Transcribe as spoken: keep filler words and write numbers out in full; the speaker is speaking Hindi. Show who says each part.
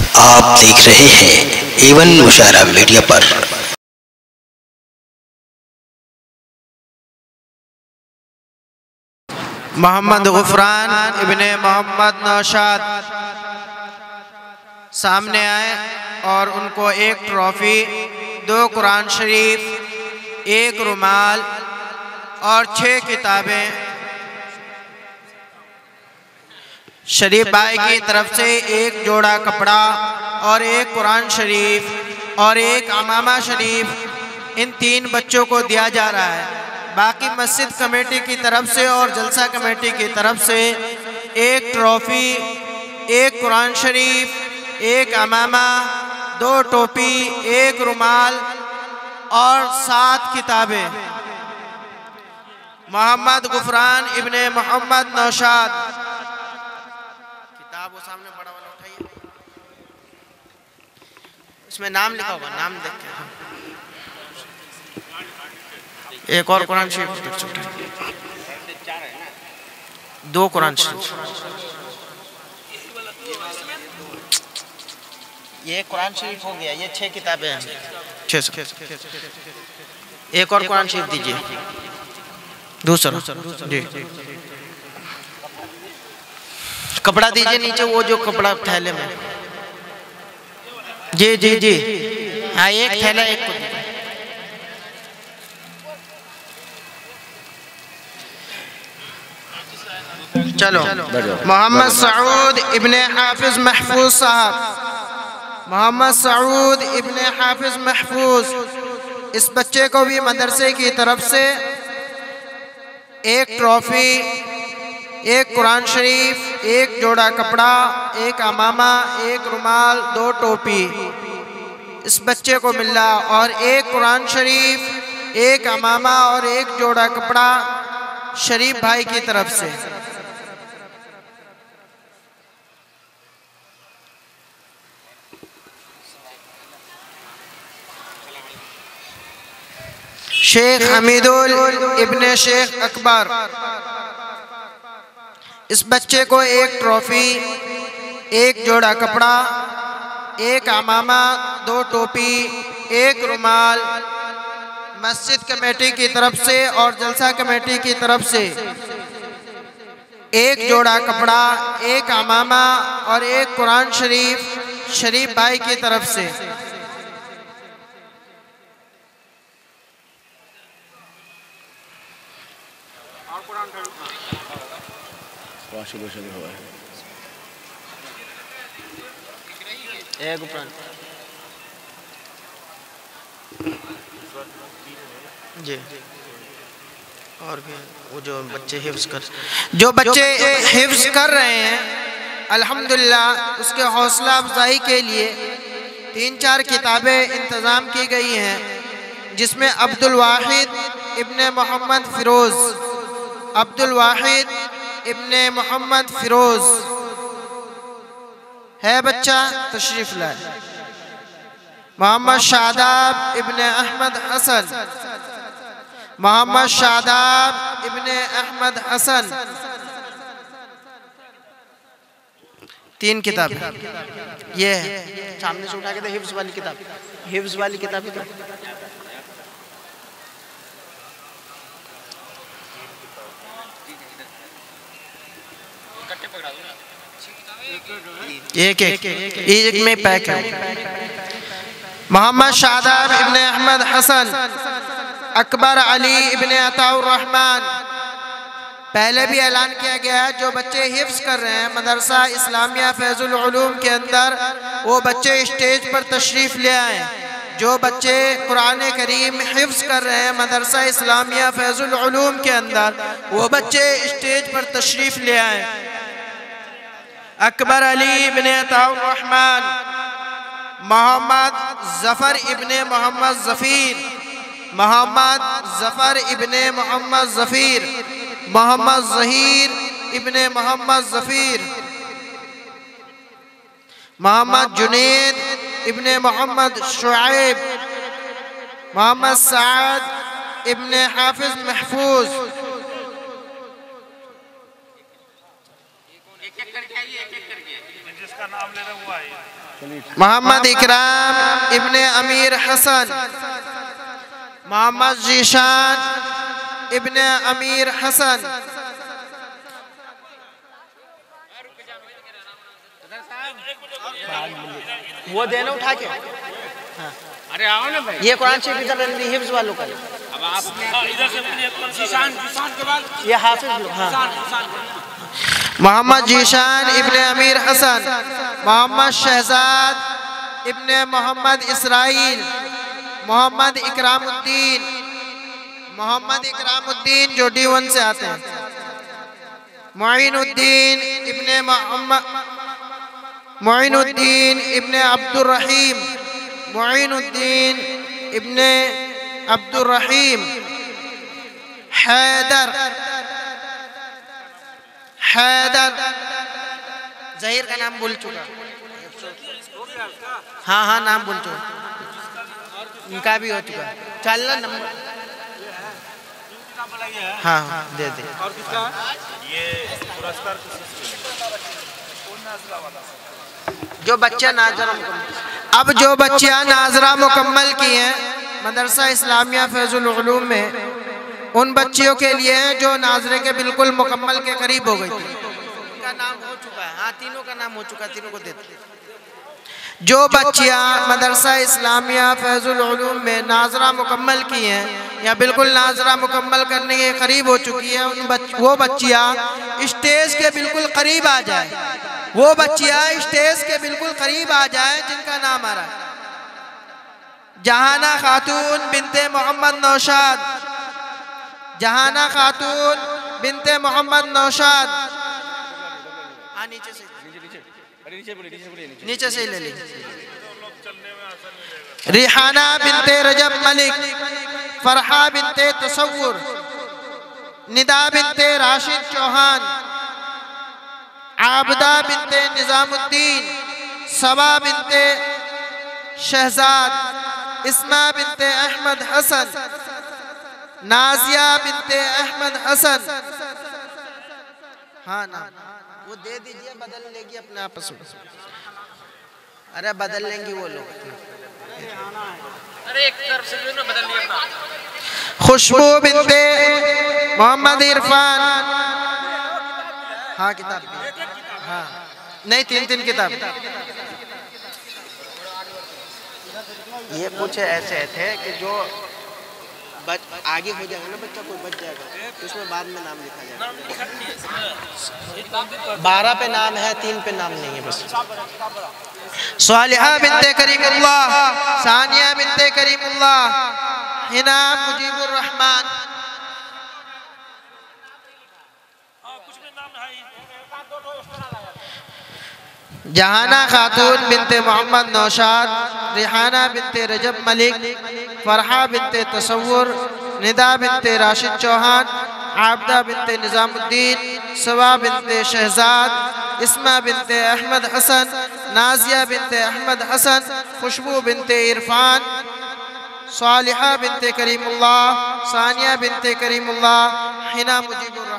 Speaker 1: आप देख रहे हैं एवन मुशायरा मीडिया पर।
Speaker 2: मोहम्मद गुफरान इब्ने मोहम्मद नौशाद सामने आए और उनको एक ट्रॉफ़ी, दो कुरान शरीफ, एक रुमाल और छः किताबें शरीफ भाई की तरफ से एक जोड़ा कपड़ा और एक कुरान शरीफ और एक अमामा शरीफ इन तीन बच्चों को दिया जा रहा है। बाकी मस्जिद कमेटी की तरफ से और जलसा कमेटी की तरफ से एक ट्रॉफ़ी, एक कुरान शरीफ, एक अमामा, दो टोपी, एक रुमाल और सात किताबें मोहम्मद गुफरान इब्ने मोहम्मद नौशाद। किताब वो सामने बड़ा वाला उठाइए, इसमें नाम लिखा होगा, नाम देख के। एक और कुरान शरीफ, दो कुरान शरीफ, ये कुरान शरीफ हो गया, ये छह किताबें हैं, छह सौ। एक और कुरान शरीफ दीजिए, दूसरा जी। कपड़ा दीजिए नीचे, वो जो कपड़ा थैले में, जी जी जी हाँ, एक थैला एक को दीजिए। चलो, मोहम्मद सऊद इब्ने हाफिज महफूज साहब, मोहम्मद सऊद इब्ने हाफिज महफूज, इस बच्चे को भी मदरसे की तरफ से एक ट्रॉफ़ी, एक कुरान शरीफ, एक जोड़ा कपड़ा, एक अमामा, एक रुमाल, दो टोपी इस बच्चे को मिल रहा, और एक कुरान शरीफ, एक अमामा और एक जोड़ा कपड़ा शरीफ भाई की तरफ से। शेख हमीदुल इब्ने शेख अकबर, इस बच्चे को एक ट्रॉफ़ी, एक जोड़ा कपड़ा, एक अमामा, दो टोपी, एक रुमाल मस्जिद कमेटी की तरफ से और जलसा कमेटी की तरफ से एक जोड़ा कपड़ा, एक अमामा और एक कुरान शरीफ शरीफ भाई की तरफ से। एक जी, और भी वो जो बच्चे हिफ्ज़ कर जो बच्चे हिफ्ज़ कर रहे हैं, अल्हम्दुलिल्लाह उसके हौसला अफजाई के लिए तीन चार किताबें इंतज़ाम की गई हैं, जिसमें अब्दुल वाहिद इब्ने मोहम्मद फ़िरोज़, अब्दुल वाहिद इब्ने मोहम्मद फ़िरोज़ है बच्चा, तशरीफ़ लाए। मोहम्मद शादाब इब्ने अहमद हसन, मोहम्मद शादाब इब्ने अहमद हसन, तीन किताब ये है। सामने से उठा के दे, हिफ्ज़ वाली किताब, हिफ्ज़ वाली किताब है। एक एक एक में पैक है। मोहम्मद शादाब इब्ने अहमद हसन, अकबर अली इब्ने अताउर रहमान। पहले भी ऐलान किया गया है, जो बच्चे हिफ्ज़ कर रहे हैं मदरसा इस्लामिया फैज़ुल उलूम के अंदर, वो बच्चे स्टेज पर तशरीफ़ ले आए। जो बच्चे कुरान करीम हिफ्ज़ कर रहे हैं मदरसा इस्लामिया फैज़ुल उलूम के अंदर, वो बच्चे स्टेज पर तशरीफ़ ले आए। अकबर अली इब्ने अताउर रहमान, मोहम्मद ज़फ़र इब्ने मोहम्मद ज़फ़ीर, मोहम्मद ज़फ़र इब्ने मोहम्मद ज़फ़ीर, मोहम्मद ज़हीर इब्ने मोहम्मद ज़फ़ीर, मोहम्मद जुनैद इब्ने मोहम्मद शुआइब, मोहम्मद साद इब्ने हाफिज महफूज।
Speaker 3: जिसका नाम ले रहा हुआ है।
Speaker 2: मोहम्मद इकराम इब्ने अमीर हसन, मोहम्मद जीशान इब्ने अमीर हसन, वो देना उठा के। हाँ।
Speaker 3: अरे आओ ना भाई,
Speaker 2: ये कुरान शरीफ इधर हिफ्ज वालों का।
Speaker 3: अब आप इधर से जीशान जीशान के बाद
Speaker 2: ये हाफिज लोग। हाँ। मोहम्मद जीशान इब्ने अमीर हसन, मोहम्मद शहजाद इब्ने मोहम्मद इसराइल, मोहम्मद इकरामुद्दीन, मोहम्मद इकरामुद्दीन जो डी वन से आते हैं, मुइनुद्दीन इब्ने मोहम्मद मुइनुद्दीन इब्ने अब्दुर रहीम, मुइनुद्दीन इब्ने अब्दुर रहीम, हैदर हैदर जहीर का नाम बोल चुका। हाँ हाँ नाम बोल चुका, इनका भी हो चुका। चलना नंबर। हाँ हाँ दे दे।
Speaker 3: और किसका ये पुरस्कार?
Speaker 2: जो बच्चा नाजरा मुकम्मल, अब जो बच्चियाँ नाजरा मुकम्मल की हैं मदरसा इस्लामिया फैजुल उलूम में, उन बच्चियों के लिए जो नाजरे के बिल्कुल मुकम्मल के करीब हो गई थी, उनका नाम हो चुका है। हाँ तीनों का नाम हो चुका है, तीनों को देते। जो बच्चियाँ मदरसा इस्लामिया फैजुल उलूम में नाजरा मुकम्मल की हैं या बिल्कुल नाजरा मुकम्मल करने के करीब हो चुकी है, उन बच, वो बच्चियाँ स्टेज के बिल्कुल करीब आ जाए, वो बच्चियाँ स्टेज के बिल्कुल करीब आ जाए जिनका नाम आ रहा है। जहाना खातून बिनते मोहम्मद नौशाद, जहाना खातून बिनते मोहम्मद नौशाद। हाँ नीचे से नीचे से ही ले ली। रिहाना बिनते रजब मलिक, फरहा बिनते तसव्वुर, निदा बिनते राशिद चौहान, आबदा बिनते निजामुद्दीन, सबा बिनते शहजाद, इस्मा बिनते अहमद हसन, नाजिया बिनते अहमद हसन। हाँ ना वो दे दीजिए, बदल लेगी अपने आपस में। अरे बदल लेंगी वो लोग।
Speaker 3: अरे एक तरफ से ना बदल लिया अपना।
Speaker 2: खुशबू बिनते मोहम्मद इरफान। हाँ किताब, हाँ नहीं तीन तीन किताब। ये कुछ ऐसे थे कि जो बच आगे हो जाएगा ना बच्चा, कोई बच जाएगा तो उसमें बाद में नाम लिखा जाएगा। बारह पे नाम है, तीन पे नाम नहीं है बस। सालिहा बिनते करीमुल्लाह, सानिया बिनते करीमुल्लाह, हिना मुजीबुर रहमान। जहाना खातून बिनते मोहम्मद नौशाद, रिहाना बिनते रजब मलिक, फरहा बिनते तसव्वुर, निदा बिनते राशिद चौहान, आबदा बिनते निजामुद्दीन, सबा बिनते शहजाद, इस्मा बिनते अहमद हसन, नाजिया बिनते अहमद हसन, खुशबू बिनते इरफान, सालिहा बिनते करीमुल्लाह, सानिया बिनते करीमुल्लाह, हिना मुजीबुर